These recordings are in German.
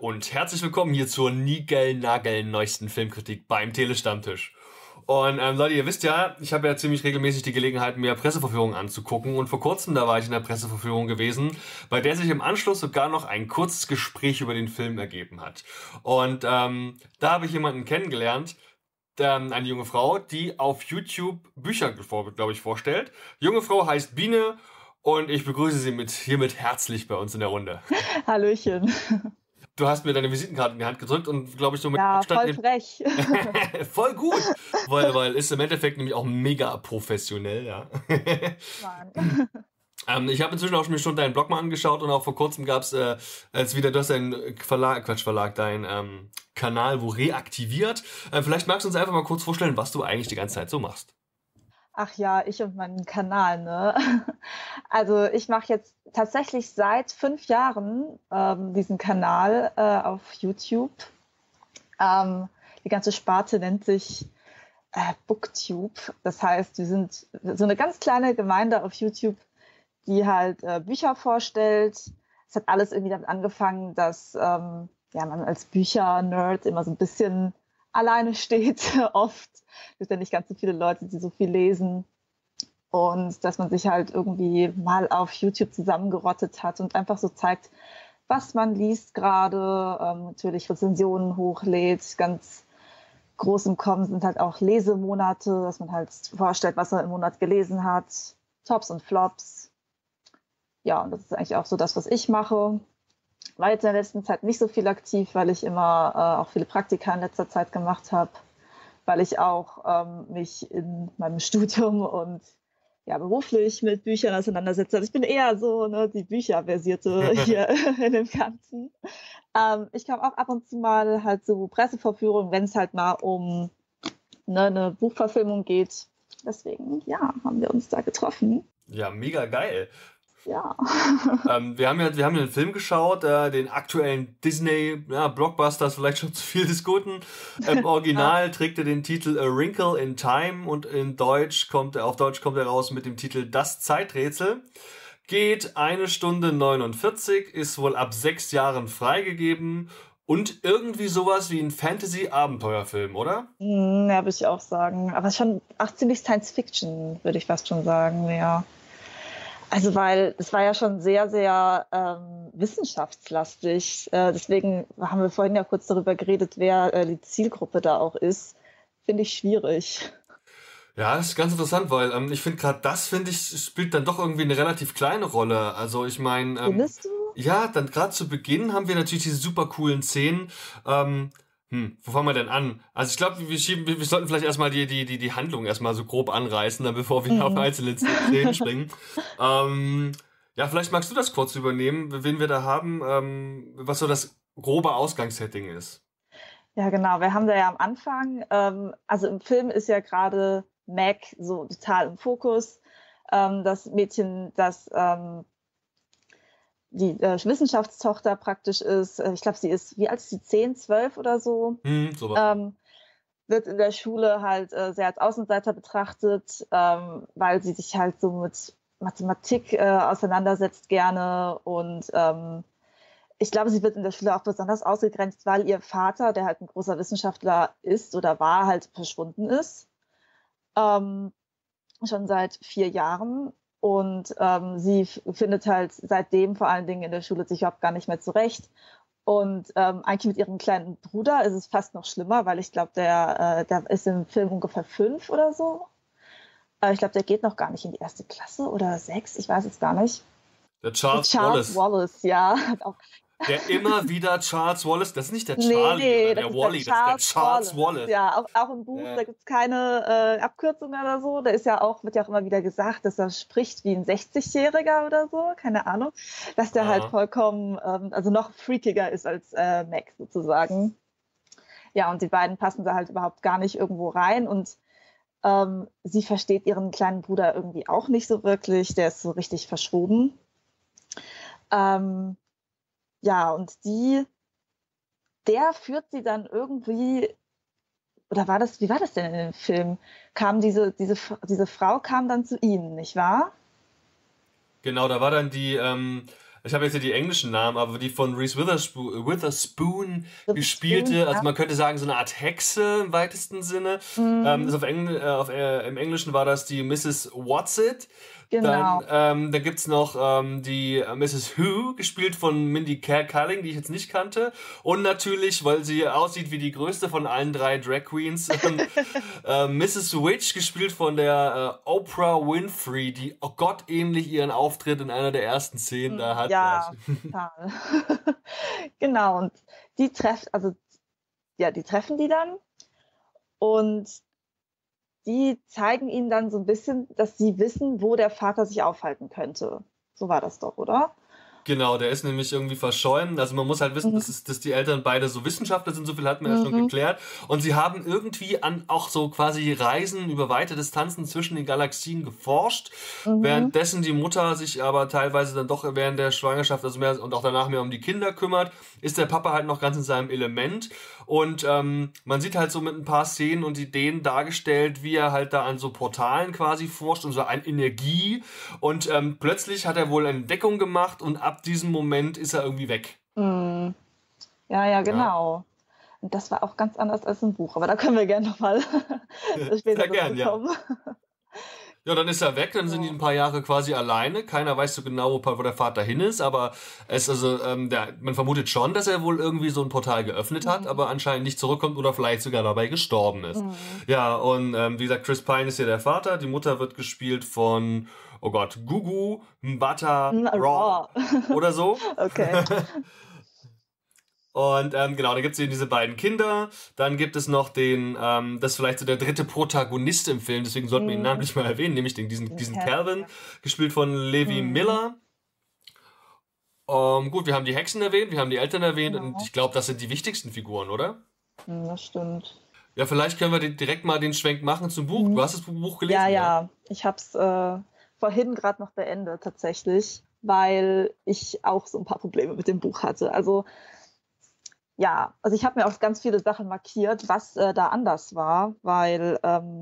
und herzlich willkommen hier zur neuesten Filmkritik beim Telestammtisch. Und Leute, ihr wisst ja, ich habe ja ziemlich regelmäßig die Gelegenheit, mir Presseverführungen anzugucken. Und vor kurzem, da war ich in der Presseverführung gewesen, bei der sich im Anschluss sogar noch ein kurzes Gespräch über den Film ergeben hat. Und da habe ich jemanden kennengelernt, eine junge Frau, die auf YouTube Bücher, glaube ich, vorstellt. Die junge Frau heißt Biene und ich begrüße sie hiermit herzlich bei uns in der Runde. Hallöchen. Du hast mir deine Visitenkarte in die Hand gedrückt und, glaube ich, so mit Ja, Abstand... voll frech. Voll gut, weil ist im Endeffekt nämlich auch mega professionell, ja. Mann. Ich habe inzwischen auch schon deinen Blog mal angeschaut und auch vor kurzem gab es, du hast deinen deinen Kanal wo reaktiviert. Vielleicht magst du uns einfach mal kurz vorstellen, was du eigentlich die ganze Zeit so machst. Ach ja, ich und meinen Kanal, ne? Also ich mache jetzt tatsächlich seit 5 Jahren diesen Kanal auf YouTube. Die ganze Sparte nennt sich Booktube. Das heißt, wir sind so eine ganz kleine Gemeinde auf YouTube, die halt Bücher vorstellt. Es hat alles irgendwie damit angefangen, dass man als Bücher-Nerd immer so ein bisschen alleine steht, oft. Es gibt ja nicht ganz so viele Leute, die so viel lesen. Und dass man sich halt irgendwie mal auf YouTube zusammengerottet hat und einfach so zeigt, was man liest gerade, natürlich Rezensionen hochlädt. Ganz groß im Kommen sind halt auch Lesemonate, dass man halt vorstellt, was man im Monat gelesen hat. Tops und Flops. Ja, und das ist eigentlich auch so das, was ich mache. War jetzt in der letzten Zeit nicht so viel aktiv, weil ich immer auch viele Praktika in letzter Zeit gemacht habe, weil ich auch mich in meinem Studium und beruflich mit Büchern auseinandersetze. Also ich bin eher so die Bücherversierte hier in dem Ganzen. Ich komme auch ab und zu mal halt zu Pressevorführungen, wenn es halt mal um eine Buchverfilmung geht. Deswegen, haben wir uns da getroffen. Ja, mega geil. Ja. Wir haben den Film geschaut, den aktuellen Disney Blockbusters, vielleicht schon zu viel diskutieren. Im Original trägt er den Titel A Wrinkle in Time und auf Deutsch kommt er raus mit dem Titel Das Zeiträtsel. Geht 1 Stunde 49, ist wohl ab 6 Jahren freigegeben und irgendwie sowas wie ein Fantasy-Abenteuerfilm, oder? Ja, würde ich auch sagen. Aber schon auch ziemlich Science-Fiction, würde ich fast schon sagen, ja. Also weil es war ja schon sehr, sehr wissenschaftslastig. Deswegen haben wir vorhin ja kurz darüber geredet, wer die Zielgruppe da auch ist. Finde ich schwierig. Ja, das ist ganz interessant, weil ich finde spielt dann doch irgendwie eine relativ kleine Rolle. Also ich meine, Findest du? ja, dann gerade zu Beginn haben wir natürlich diese super coolen Szenen. Wo fangen wir denn an? Also ich glaube, wir sollten vielleicht erstmal die Handlung erstmal so grob anreißen, dann bevor wir auf einzelne Szenen springen. Vielleicht magst du das kurz übernehmen, wen wir da haben, was so das grobe Ausgangssetting ist. Ja, genau. Wir haben da ja am Anfang, also im Film ist ja gerade Meg so total im Fokus. Das Mädchen, das die Wissenschaftstochter praktisch ist. Ich glaube, sie ist, wie alt ist sie? 10, 12 oder so. Sowas. Wird in der Schule halt sehr als Außenseiter betrachtet, weil sie sich halt so mit Mathematik auseinandersetzt gerne. Und ich glaube, sie wird in der Schule auch besonders ausgegrenzt, weil ihr Vater, der halt ein großer Wissenschaftler ist oder war, halt verschwunden ist. Schon seit 4 Jahren. Und sie findet halt seitdem vor allen Dingen in der Schule sich überhaupt gar nicht mehr zurecht. Und eigentlich mit ihrem kleinen Bruder ist es fast noch schlimmer, weil ich glaube, der ist im Film ungefähr 5 oder so. Ich glaube, der geht noch gar nicht in die 1. Klasse oder 6, ich weiß es gar nicht. Der Charles Wallace, ja. Der immer wieder Charles Wallace, das ist nicht der Charlie oder der Wally, das ist der Charles Wallace. Ja, auch im Buch, da gibt es keine Abkürzung oder so. Da wird ja auch immer wieder gesagt, dass er spricht wie ein 60-Jähriger oder so, keine Ahnung. Dass der halt vollkommen, noch freakiger ist als Meg sozusagen. Ja, und die beiden passen da halt überhaupt gar nicht irgendwo rein und sie versteht ihren kleinen Bruder irgendwie auch nicht so wirklich, der ist so richtig verschoben. Und der führt sie dann irgendwie, oder wie war das denn in dem Film? Diese Frau kam dann zu ihnen, nicht wahr? Genau, da war dann Ich habe jetzt hier die englischen Namen, aber die von Reese Witherspoon gespielte, also man könnte sagen, so eine Art Hexe im weitesten Sinne. Das im Englischen war das die Mrs. Whatsit. Genau. Dann gibt es noch die Mrs. Who, gespielt von Mindy Kaling, die ich jetzt nicht kannte. Und natürlich, weil sie aussieht wie die größte von allen 3 Drag Queens, Mrs. Witch, gespielt von der Oprah Winfrey, die gottähnlich ihren Auftritt in einer der ersten Szenen da hat. Ja, total. Genau, und die treffen die dann und die zeigen ihnen dann so ein bisschen, dass sie wissen, wo der Vater sich aufhalten könnte. So war das doch, oder? Genau, der ist nämlich irgendwie verschollen. Also man muss halt wissen, dass die Eltern beide so Wissenschaftler sind, so viel hatten wir ja schon geklärt. Und sie haben irgendwie an auch so quasi Reisen über weite Distanzen zwischen den Galaxien geforscht, währenddessen die Mutter sich aber teilweise dann doch während der Schwangerschaft also mehr und auch danach mehr um die Kinder kümmert, ist der Papa halt noch ganz in seinem Element. Und man sieht halt so mit ein paar Szenen und Ideen dargestellt, wie er halt da an so Portalen quasi forscht und so an Energie. Und plötzlich hat er wohl eine Entdeckung gemacht und ab diesem Moment ist er irgendwie weg. Ja, genau. Ja. Und das war auch ganz anders als im Buch. Aber da können wir gerne nochmal später dazu kommen. Ja, dann ist er weg, dann sind die ein paar Jahre quasi alleine. Keiner weiß so genau, wo der Vater hin ist, aber man vermutet schon, dass er wohl irgendwie so ein Portal geöffnet hat, aber anscheinend nicht zurückkommt oder vielleicht sogar dabei gestorben ist. Ja, und wie gesagt, Chris Pine ist hier der Vater, die Mutter wird gespielt von, oh Gott, Gugu Mbatha Raw oder so. Okay. Und genau, da gibt es eben diese beiden Kinder. Dann gibt es noch das ist vielleicht so der dritte Protagonist im Film, deswegen sollten wir ihn namentlich mal erwähnen, nämlich diesen Calvin, gespielt von Levi Miller. Gut, wir haben die Hexen erwähnt, wir haben die Eltern erwähnt und ich glaube, das sind die wichtigsten Figuren, oder? Das stimmt. Ja, vielleicht können wir direkt mal den Schwenk machen zum Buch. Du hast das Buch gelesen? Ja. Ich habe es vorhin gerade noch beendet tatsächlich, weil ich auch so ein paar Probleme mit dem Buch hatte. Also ich habe mir auch ganz viele Sachen markiert, was da anders war, weil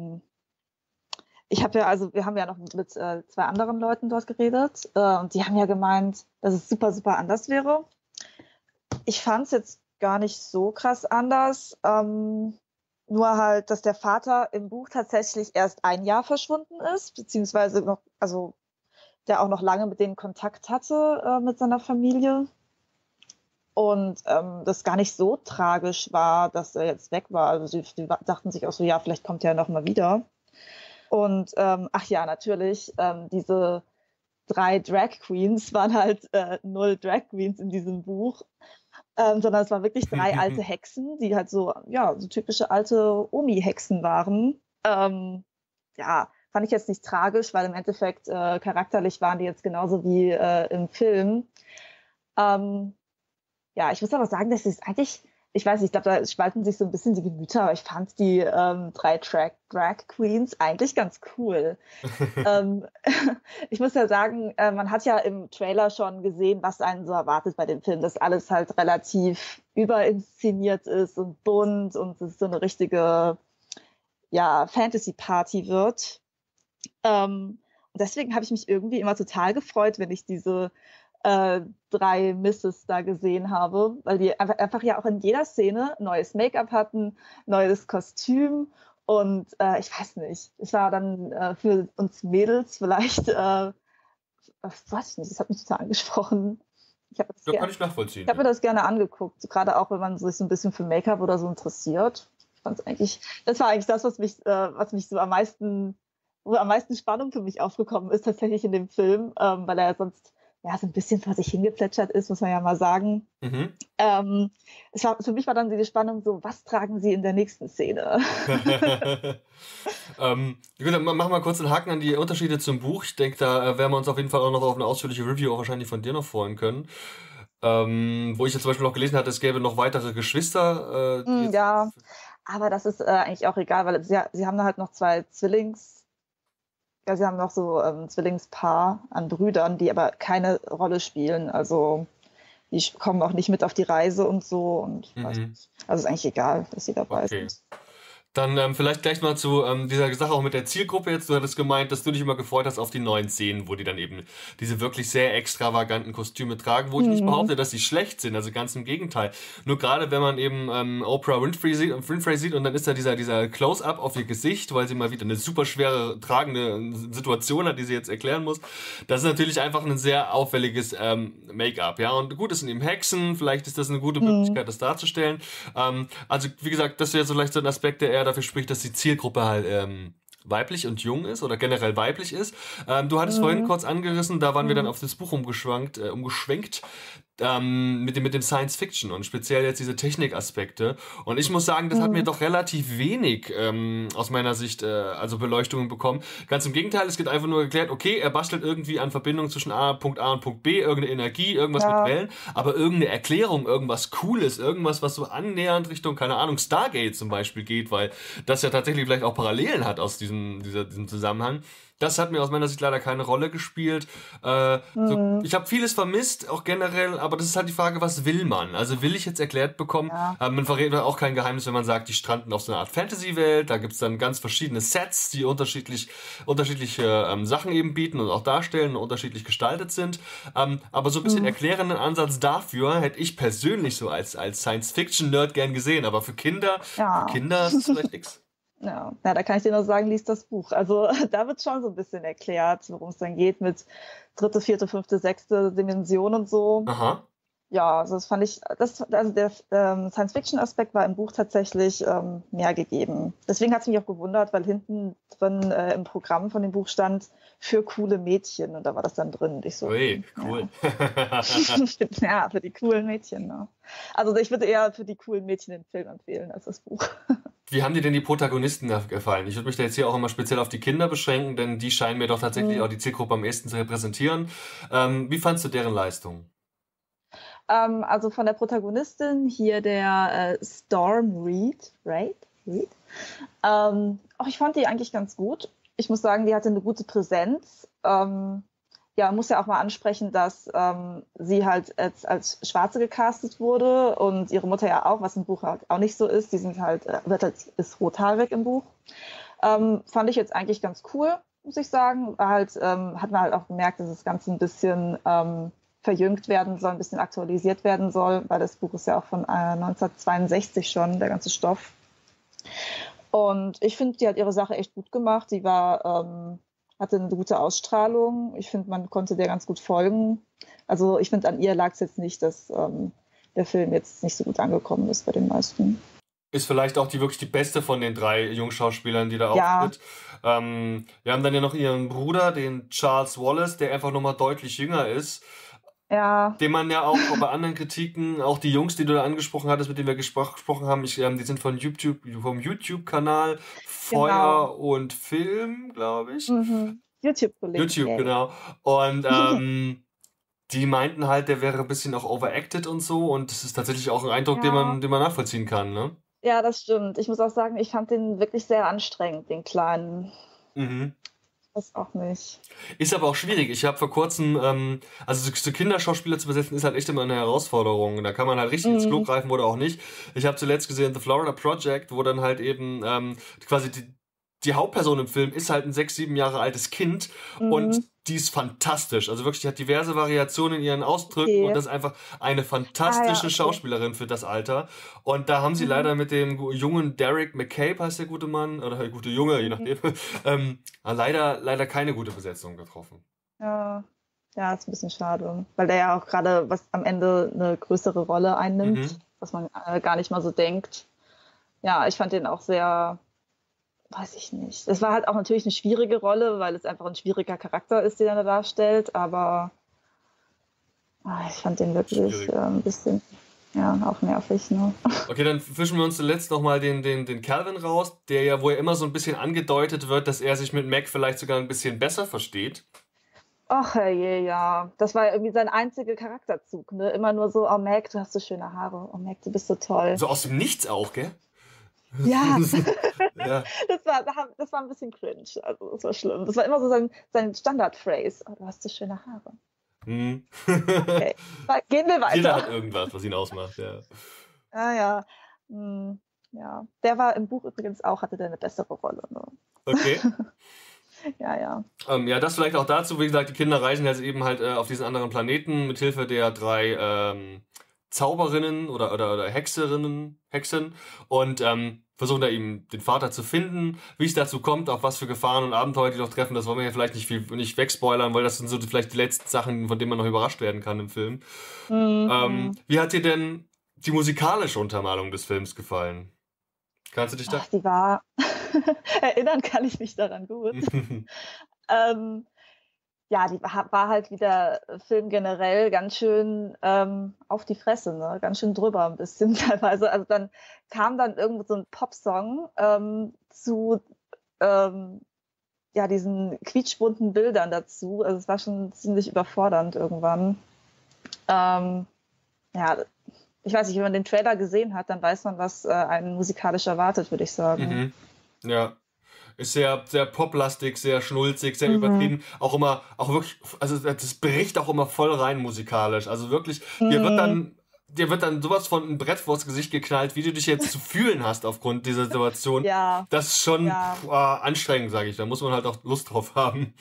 wir haben ja noch mit 2 anderen Leuten dort geredet und die haben ja gemeint, dass es super, super anders wäre. Ich fand es jetzt gar nicht so krass anders, nur halt, dass der Vater im Buch tatsächlich erst 1 Jahr verschwunden ist, beziehungsweise der auch noch lange mit denen Kontakt hatte mit seiner Familie. Und das gar nicht so tragisch war, dass er jetzt weg war. Also die dachten sich auch so, ja, vielleicht kommt er noch mal wieder. Und natürlich, diese 3 Drag Queens waren halt 0 Drag Queens in diesem Buch, sondern es waren wirklich 3 alte Hexen, die halt so typische alte Omi-Hexen waren. Fand ich jetzt nicht tragisch, weil im Endeffekt charakterlich waren die jetzt genauso wie im Film. Ich muss aber sagen, dass es eigentlich, ich weiß nicht, ich glaube, da spalten sich so ein bisschen die Gemüter, aber ich fand die 3 Drag Queens eigentlich ganz cool. Ich muss ja sagen, man hat ja im Trailer schon gesehen, was einen so erwartet bei dem Film, dass alles halt relativ überinszeniert ist und bunt und es so eine richtige Fantasy-Party wird. Und deswegen habe ich mich irgendwie immer total gefreut, wenn ich diese 3 Misses da gesehen habe, weil die einfach ja auch in jeder Szene neues Make-up hatten, neues Kostüm und ich weiß nicht, es war dann für uns Mädels vielleicht, weiß ich nicht, das hat mich total angesprochen. Kann ich nachvollziehen. Ich habe mir das gerne angeguckt, gerade auch, wenn man sich so ein bisschen für Make-up oder so interessiert. Das war eigentlich das, was mich so wo am meisten Spannung für mich aufgekommen ist, tatsächlich in dem Film, weil er sonst so ein bisschen vor sich hingeplätschert ist, muss man ja mal sagen. Für mich war dann die Spannung so, was tragen sie in der nächsten Szene? Dann machen wir kurz einen Haken an die Unterschiede zum Buch. Ich denke, da werden wir uns auf jeden Fall auch noch auf eine ausführliche Review auch wahrscheinlich von dir noch freuen können. Wo ich jetzt zum Beispiel noch gelesen hatte, es gäbe noch weitere Geschwister. Aber das ist eigentlich auch egal, weil sie haben da halt noch 2 sie haben noch so ein Zwillingspaar an Brüdern, die aber keine Rolle spielen. Also die kommen auch nicht mit auf die Reise und so. Und also ist eigentlich egal, dass sie dabei sind. Dann vielleicht gleich mal zu dieser Sache auch mit der Zielgruppe jetzt. Du hattest gemeint, dass du dich immer gefreut hast auf die neuen Szenen, wo die dann eben diese wirklich sehr extravaganten Kostüme tragen, wo ich nicht Mhm. behaupte, dass sie schlecht sind, also ganz im Gegenteil. Nur gerade wenn man eben Oprah Winfrey sieht und dann ist da dieser Close-up auf ihr Gesicht, weil sie mal wieder eine super schwere tragende Situation hat, die sie jetzt erklären muss. Das ist natürlich einfach ein sehr auffälliges Make-up, ja. Und gut, es sind eben Hexen, vielleicht ist das eine gute Mhm. Möglichkeit, das darzustellen. Also, wie gesagt, das wäre so vielleicht so ein Aspekt, der eher dafür spricht, dass die Zielgruppe halt weiblich und jung ist oder generell weiblich ist. Du hattest vorhin Mhm. kurz angerissen, da waren wir dann Mhm. auf das Buch umgeschwenkt mit dem Science Fiction und speziell jetzt diese Technikaspekte. Und ich muss sagen, das hat mir Mhm. doch relativ wenig aus meiner Sicht also Beleuchtungen bekommen. Ganz im Gegenteil, es wird einfach nur erklärt, okay, er bastelt irgendwie an Verbindungen zwischen Punkt A und Punkt B, irgendeine Energie, irgendwas mit Ja. Wellen, aber irgendeine Erklärung, irgendwas Cooles, irgendwas, was so annähernd Richtung, keine Ahnung, Stargate zum Beispiel geht, weil das ja tatsächlich vielleicht auch Parallelen hat aus diesem Zusammenhang. Das hat mir aus meiner Sicht leider keine Rolle gespielt. Mhm. Ich habe vieles vermisst, auch generell, aber das ist halt die Frage, was will man? Also will ich jetzt erklärt bekommen, Ja. man verrät auch kein Geheimnis, wenn man sagt, die stranden auf so einer Art Fantasy-Welt, da gibt's dann ganz verschiedene Sets, die unterschiedliche Sachen eben bieten und auch darstellen und unterschiedlich gestaltet sind. Aber so ein bisschen Mhm. erklärenden Ansatz dafür hätte ich persönlich so als Science-Fiction-Nerd gern gesehen, aber für Ja. Kinder ist es vielleicht nix. Ja. Ja, da kann ich dir nur sagen, lies das Buch. Also da wird schon so ein bisschen erklärt, worum es dann geht mit dritte, vierte, fünfte, sechste Dimension und so. Aha. Ja, also das fand ich, also der Science-Fiction-Aspekt war im Buch tatsächlich mehr gegeben. Deswegen hat es mich auch gewundert, weil hinten drin im Programm von dem Buch stand, für coole Mädchen. Und da war das dann drin. Und ich so, Ui, ja. cool. Ja, für die coolen Mädchen. Ne? Also ich würde eher für die coolen Mädchen den Film empfehlen als das Buch. Wie haben dir denn die Protagonisten da gefallen? Ich würde mich da jetzt hier auch immer speziell auf die Kinder beschränken, denn die scheinen mir doch tatsächlich auch die Zielgruppe am ehesten zu repräsentieren. Wie fandst du deren Leistung? Also von der Protagonistin hier der Storm Reed. Ich fand die eigentlich ganz gut. Ich muss sagen, die hatte eine gute Präsenz. Ja, muss ja auch mal ansprechen, dass sie halt als Schwarze gecastet wurde und ihre Mutter ja auch, was im Buch halt auch nicht so ist. Die sind halt, ist rothaarig im Buch. Fand ich jetzt eigentlich ganz cool, muss ich sagen. War halt, hat man halt auch gemerkt, dass das Ganze ein bisschen verjüngt werden soll, ein bisschen aktualisiert werden soll, weil das Buch ist ja auch von 1962 schon, der ganze Stoff. Und ich finde, die hat ihre Sache echt gut gemacht. Die hatte eine gute Ausstrahlung. Ich finde, man konnte der ganz gut folgen. Also ich finde, an ihr lag es jetzt nicht, dass der Film jetzt nicht so gut angekommen ist bei den meisten. Ist vielleicht auch wirklich die beste von den drei Jungschauspielern, die da Ja, auftritt. Wir haben dann ja noch ihren Bruder, den Charles Wallace, der einfach nochmal deutlich jünger ist. ja, Den man ja auch bei anderen Kritiken, auch die Jungs, die du da angesprochen hattest, mit denen wir gesprochen haben, die sind vom YouTube-Kanal genau. Feuer und Film, glaube ich. Mhm. YouTube-Kollegen, YouTube, yay. genau. Und die meinten halt, der wäre ein bisschen auch overacted und so. Und das ist tatsächlich auch ein Eindruck, den Ja, man, den man nachvollziehen kann, ne? ja, das stimmt. Ich muss auch sagen, ich fand den wirklich sehr anstrengend, den Kleinen. Mhm. Das auch nicht. Ist aber auch schwierig. Ich habe vor kurzem, also so Kinderschauspieler zu besetzen, ist halt echt immer eine Herausforderung. Da kann man halt richtig ins Klo Mhm. greifen oder auch nicht. Ich habe zuletzt gesehen The Florida Project, wo dann halt eben quasi die Hauptperson im Film ist halt ein 6, 7 Jahre altes Kind und Mhm. die ist fantastisch. Also wirklich, die hat diverse Variationen in ihren Ausdrücken und Okay. das ist einfach eine Ah ja, fantastische okay. Schauspielerin für das Alter. Und da haben sie Mhm. leider mit dem jungen Derek McCabe, heißt der gute Mann, oder der gute Junge, je Mhm. nachdem, leider keine gute Besetzung getroffen. Ja. Ja, ist ein bisschen schade, weil der ja auch gerade was am Ende eine größere Rolle einnimmt, Mhm. was man gar nicht mal so denkt. Ja, ich fand den auch sehr, weiß ich nicht. Es war halt auch natürlich eine schwierige Rolle, weil es einfach ein schwieriger Charakter ist, den er da darstellt, aber ich fand den wirklich Schwierig. ein bisschen, ja, auch nervig, ne? Okay, dann fischen wir uns zuletzt nochmal den Calvin raus, wo ja immer so ein bisschen angedeutet wird, dass er sich mit Mac vielleicht sogar ein bisschen besser versteht. Ach herrje, ja. Das war ja irgendwie sein einziger Charakterzug, ne? Immer nur so: „Oh Mac, du hast so schöne Haare. Oh Mac, du bist so toll.“ So aus dem Nichts auch, gell? Ja, Ja. das war ein bisschen cringe. Also, das war schlimm. Das war immer so sein Standard-Phrase: „Oh, du hast so schöne Haare.“ Hm. Okay, gehen wir Jeder hat weiter. irgendwas, was ihn ausmacht, ja. Ja, ja. Hm. Ja. Der war im Buch übrigens auch, hatte der eine bessere Rolle. Ne? Okay. Ja. Ja, das vielleicht auch dazu, wie gesagt, die Kinder reisen jetzt eben halt auf diesen anderen Planeten mit Hilfe der 3 Zauberinnen oder Hexen und versuchen da eben den Vater zu finden. Wie es dazu kommt, auf was für Gefahren und Abenteuer die noch treffen, das wollen wir hier vielleicht nicht wegspoilern, weil das sind so vielleicht die letzten Sachen, von denen man noch überrascht werden kann im Film. Wie hat dir denn die musikalische Untermalung des Films gefallen? Kannst du dich da... Ach, die war... Erinnern kann ich mich daran gut. Ja, die war halt wieder Film generell ganz schön auf die Fresse, ne? Ganz schön drüber ein bisschen teilweise. Also dann kam dann irgendwo so ein Popsong zu diesen quietschbunten Bildern dazu. Also es war schon ziemlich überfordernd irgendwann. Ich weiß nicht, wenn man den Trailer gesehen hat, dann weiß man, was einen musikalisch erwartet, würde ich sagen. Ja. Ist sehr, sehr poplastig, sehr schnulzig, sehr übertrieben. Auch wirklich, also das bricht auch immer voll rein musikalisch. Also wirklich, dir wird dann sowas von ein Brett vors Gesicht geknallt, wie du dich jetzt zu fühlen hast aufgrund dieser Situation. Ja. Das ist schon anstrengend, sage ich. Da muss man halt auch Lust drauf haben.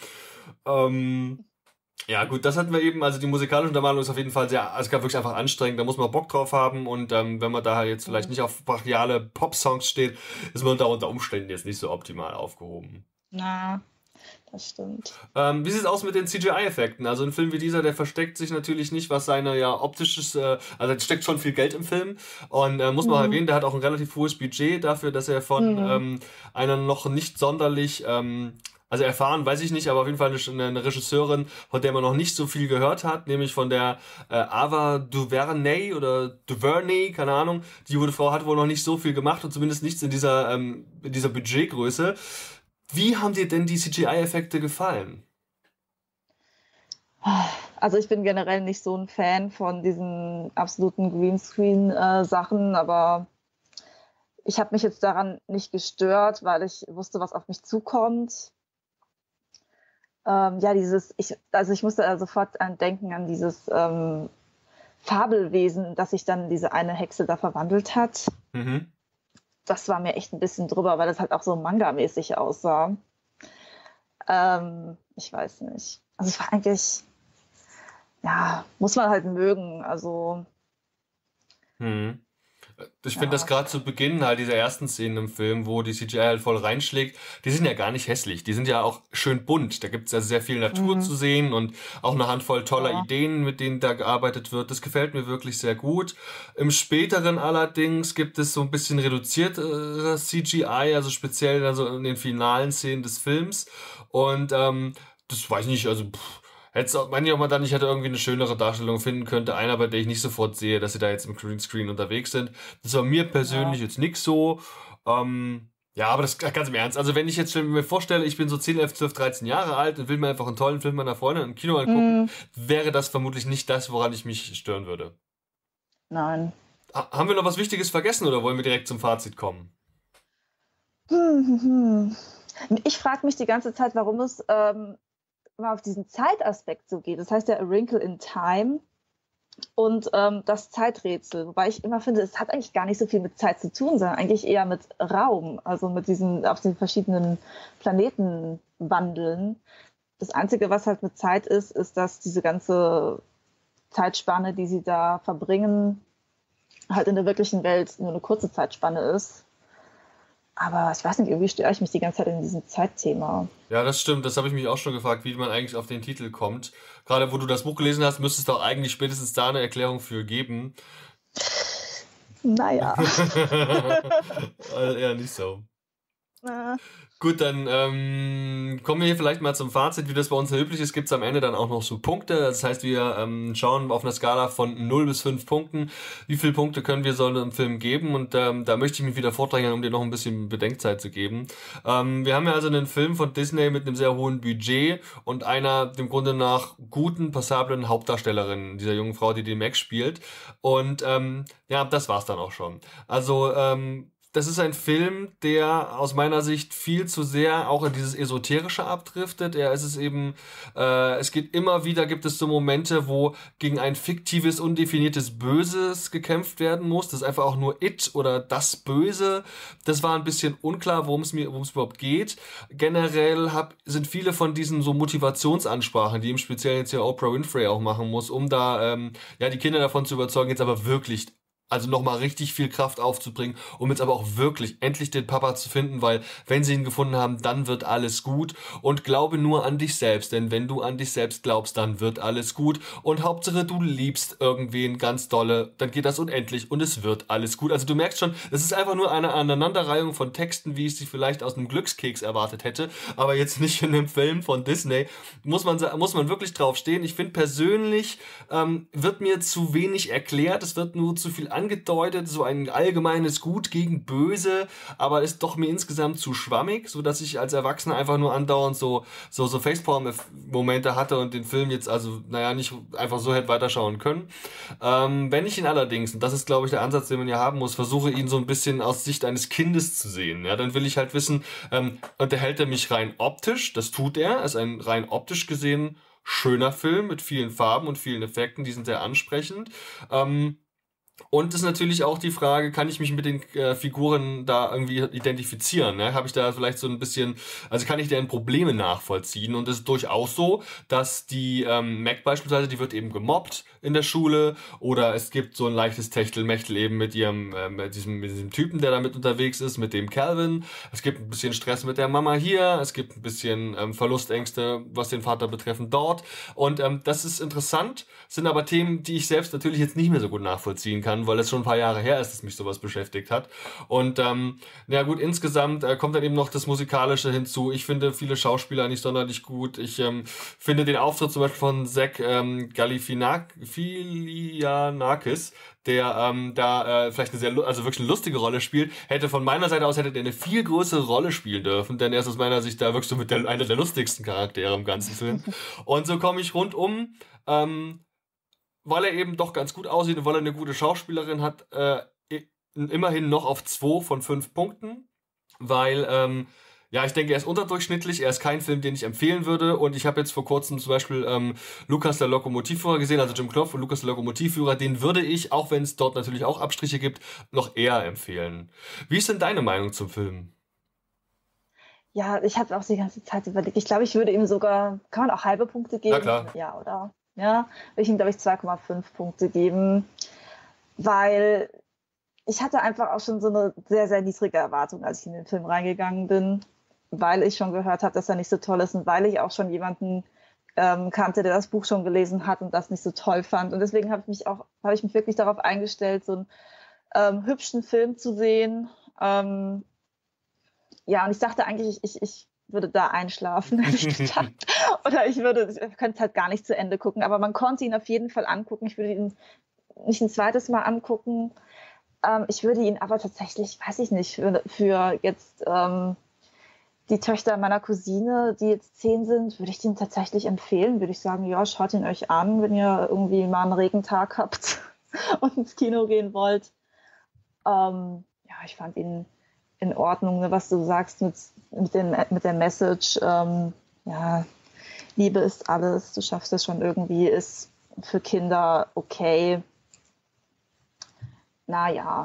Ja, gut, das hatten wir eben, also die musikalische Untermalung ist auf jeden Fall sehr, also wirklich einfach anstrengend, da muss man Bock drauf haben und wenn man da jetzt vielleicht nicht auf brachiale Pop-Songs steht, ist man da unter Umständen jetzt nicht so optimal aufgehoben. Na, das stimmt. Wie sieht es aus mit den CGI-Effekten? Also ein Film wie dieser, der versteckt sich natürlich nicht, was seine optisches, also da steckt schon viel Geld im Film und muss man erwähnen, der hat auch ein relativ hohes Budget dafür, dass er von einer noch nicht sonderlich also erfahren, weiß ich nicht, aber auf jeden Fall eine Regisseurin, von der man noch nicht so viel gehört hat, nämlich von der Ava DuVernay, keine Ahnung. Die gute Frau hat wohl noch nicht so viel gemacht und zumindest nichts in dieser Budgetgröße. Wie haben dir denn die CGI-Effekte gefallen? Also ich bin generell nicht so ein Fan von diesen absoluten Greenscreen-Sachen, aber ich habe mich jetzt daran nicht gestört, weil ich wusste, was auf mich zukommt. Ich musste sofort denken an dieses Fabelwesen, das sich dann diese eine Hexe da verwandelt hat. Das war mir echt ein bisschen drüber, weil das halt auch so Manga-mäßig aussah. Ich weiß nicht. Also es war eigentlich, muss man halt mögen. Also Ich finde das gerade zu Beginn halt dieser ersten Szenen im Film, wo die CGI halt voll reinschlägt, die sind ja gar nicht hässlich. Die sind ja auch schön bunt. Da gibt es ja sehr viel Natur zu sehen und auch eine Handvoll toller Ideen, mit denen da gearbeitet wird. Das gefällt mir wirklich sehr gut. Im Späteren allerdings gibt es so ein bisschen reduzierteres CGI, also speziell also in den finalen Szenen des Films. Und das weiß ich nicht, also manche auch mal dann, ich hätte irgendwie eine schönere Darstellung finden könnte. Einer, bei der ich nicht sofort sehe, dass sie da jetzt im Greenscreen unterwegs sind. Das war mir persönlich jetzt nix so. Aber das ganz im Ernst. Also wenn ich jetzt mir vorstelle, ich bin so 10, 11, 12, 13 Jahre alt und will mir einfach einen tollen Film meiner Freundin im Kino angucken, wäre das vermutlich nicht das, woran ich mich stören würde. Nein. Haben wir noch was Wichtiges vergessen oder wollen wir direkt zum Fazit kommen? Ich frage mich die ganze Zeit, warum es mal auf diesen Zeitaspekt so geht. Das heißt ja A Wrinkle in Time und das Zeiträtsel. Wobei ich immer finde, es hat eigentlich gar nicht so viel mit Zeit zu tun, sondern eigentlich eher mit Raum, also mit diesen auf den verschiedenen Planeten wandeln. Das Einzige, was halt mit Zeit ist, dass diese ganze Zeitspanne, die sie da verbringen, halt in der wirklichen Welt nur eine kurze Zeitspanne ist. Aber ich weiß nicht, irgendwie störe ich mich die ganze Zeit in diesem Zeitthema. Ja, das stimmt. Das habe ich mich auch schon gefragt, wie man eigentlich auf den Titel kommt. Gerade wo du das Buch gelesen hast, müsste es doch eigentlich spätestens da eine Erklärung für geben. Naja. Eher nicht so. Gut, dann kommen wir hier vielleicht mal zum Fazit. Wie das bei uns üblich ist, gibt es am Ende dann auch noch so Punkte. Das heißt, wir schauen auf einer Skala von 0 bis 5 Punkten, wie viele Punkte können wir so einem Film geben. Und da möchte ich mich wieder vordrängen, um dir noch ein bisschen Bedenkzeit zu geben. Wir haben ja also einen Film von Disney mit einem sehr hohen Budget und einer dem Grunde nach guten, passablen Hauptdarstellerin, dieser jungen Frau, die den Max spielt. Und das war's dann auch schon. Also das ist ein Film, der aus meiner Sicht viel zu sehr auch in dieses Esoterische abdriftet. Es geht immer wieder, gibt es so Momente, wo gegen ein fiktives, undefiniertes Böses gekämpft werden muss. Das ist einfach auch nur It oder das Böse. Das war ein bisschen unklar, worum es überhaupt geht. Generell sind viele von diesen so Motivationsansprachen, die im Speziellen jetzt hier Oprah Winfrey auch machen muss, um da die Kinder davon zu überzeugen, jetzt aber wirklich also nochmal richtig viel Kraft aufzubringen, um jetzt aber auch wirklich endlich den Papa zu finden, weil wenn sie ihn gefunden haben, dann wird alles gut und glaube nur an dich selbst, denn wenn du an dich selbst glaubst, dann wird alles gut und Hauptsache du liebst irgendwen ganz dolle, dann geht das unendlich und es wird alles gut. Also du merkst schon, es ist einfach nur eine Aneinanderreihung von Texten, wie ich sie vielleicht aus einem Glückskeks erwartet hätte, aber jetzt nicht in einem Film von Disney. Muss man wirklich drauf stehen. Ich finde persönlich wird mir zu wenig erklärt, es wird nur zu viel angedeutet, so ein allgemeines Gut gegen Böse, aber ist doch mir insgesamt zu schwammig, so dass ich als Erwachsener einfach nur andauernd so Facepalm-Momente hatte und den Film jetzt nicht einfach so hätte weiterschauen können. Wenn ich ihn allerdings, und das ist glaube ich der Ansatz, den man ja haben muss, versuche ihn so ein bisschen aus Sicht eines Kindes zu sehen, ja, dann will ich halt wissen, unterhält er mich rein optisch, das tut er, ist ein rein optisch gesehen schöner Film mit vielen Farben und vielen Effekten, die sind sehr ansprechend. Und ist natürlich auch die Frage, kann ich mich mit den Figuren da irgendwie identifizieren? Ne? Habe ich da vielleicht so ein bisschen, also kann ich deren Probleme nachvollziehen? Und es ist durchaus so, dass die Mac beispielsweise, die wird eben gemobbt in der Schule oder es gibt so ein leichtes Techtelmechtel eben mit mit diesem Typen, der da mit unterwegs ist, mit dem Calvin. Es gibt ein bisschen Stress mit der Mama hier, es gibt ein bisschen Verlustängste, was den Vater betreffen dort. Und das ist interessant, sind aber Themen, die ich selbst natürlich jetzt nicht mehr so gut nachvollziehen kann, weil es schon ein paar Jahre her ist, dass mich sowas beschäftigt hat. Und insgesamt kommt dann eben noch das Musikalische hinzu. Ich finde viele Schauspieler nicht sonderlich gut. Ich finde den Auftritt zum Beispiel von Zach Galifianakis, der vielleicht wirklich eine lustige Rolle spielt, von meiner Seite aus hätte der eine viel größere Rolle spielen dürfen, denn er ist aus meiner Sicht da wirklich so mit einer der lustigsten Charaktere im ganzen Film. Und so komme ich rundum, weil er eben doch ganz gut aussieht und weil er eine gute Schauspielerin hat, immerhin noch auf 2 von 5 Punkten, weil ich denke, er ist unterdurchschnittlich, er ist kein Film, den ich empfehlen würde und ich habe jetzt vor kurzem zum Beispiel Lukas der Lokomotivführer gesehen, also Jim Knopf und Lukas der Lokomotivführer, den würde ich, auch wenn es dort natürlich auch Abstriche gibt, noch eher empfehlen. Wie ist denn deine Meinung zum Film? Ja, ich habe auch die ganze Zeit überlegt, ich glaube, ich würde ihm sogar, kann man auch halbe Punkte geben? Na klar. Ja, oder? Ja, würde ich ihm, glaube ich, 2,5 Punkte geben, weil ich hatte einfach auch schon so eine sehr, sehr niedrige Erwartung, als ich in den Film reingegangen bin, weil ich schon gehört habe, dass er nicht so toll ist und weil ich auch schon jemanden kannte, der das Buch schon gelesen hat und das nicht so toll fand. Und deswegen habe ich mich wirklich darauf eingestellt, so einen hübschen Film zu sehen. Und ich dachte eigentlich, ich würde da einschlafen, hätte ich gedacht. Oder ich könnte es halt gar nicht zu Ende gucken. Aber man konnte ihn auf jeden Fall angucken. Ich würde ihn nicht ein zweites Mal angucken. Ich würde ihn aber tatsächlich, weiß ich nicht, für jetzt die Töchter meiner Cousine, die jetzt 10 sind, würde ich den tatsächlich empfehlen. Würde ich sagen, ja, schaut ihn euch an, wenn ihr irgendwie mal einen Regentag habt und ins Kino gehen wollt. Ich fand ihn in Ordnung, ne, was du sagst mit der Message. Liebe ist alles, du schaffst es schon irgendwie, ist für Kinder okay. Naja.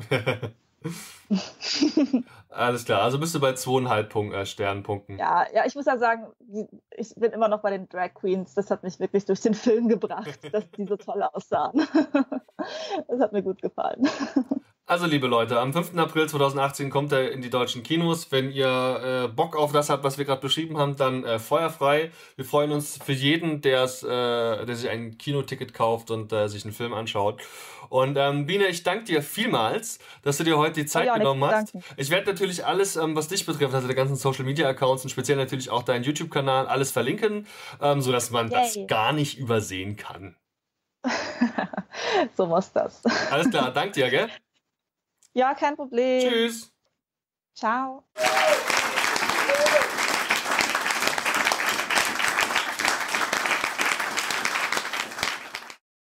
Alles klar, also bist du bei 2,5 Sternpunkten. Ja, ich muss ja sagen, ich bin immer noch bei den Drag Queens. Das hat mich wirklich durch den Film gebracht, dass die so toll aussahen. Das hat mir gut gefallen. Also liebe Leute, am 5. April 2018 kommt er in die deutschen Kinos. Wenn ihr Bock auf das habt, was wir gerade beschrieben haben, dann feuerfrei. Wir freuen uns für jeden, der sich ein Kinoticket kauft und sich einen Film anschaut. Und Biene, ich danke dir vielmals, dass du dir heute die Zeit genommen hast. Ich werde natürlich alles, was dich betrifft, also die ganzen Social-Media-Accounts und speziell natürlich auch deinen YouTube-Kanal, alles verlinken, sodass man das gar nicht übersehen kann. So muss das. Alles klar, danke dir, gell? Ja, kein Problem. Tschüss. Ciao.